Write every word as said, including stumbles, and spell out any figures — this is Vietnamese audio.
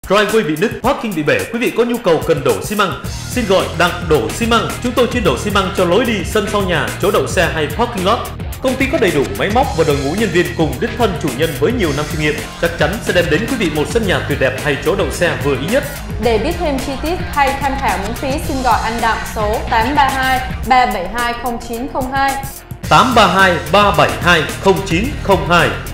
Driveway bị nứt, parking bị bể, quý vị có nhu cầu cần đổ xi măng, xin gọi Đặng Đổ Xi Măng. Chúng tôi chuyên đổ xi măng cho lối đi, sân sau nhà, chỗ đậu xe hay parking lot. Công ty có đầy đủ máy móc và đội ngũ nhân viên cùng đích thân chủ nhân với nhiều năm kinh nghiệm, chắc chắn sẽ đem đến quý vị một sân nhà tuyệt đẹp hay chỗ đậu xe vừa ý nhất. Để biết thêm chi tiết hay tham khảo miễn phí, xin gọi anh Đặng số tám ba hai ba bảy hai không chín không hai. tám ba hai ba bảy hai không chín không hai.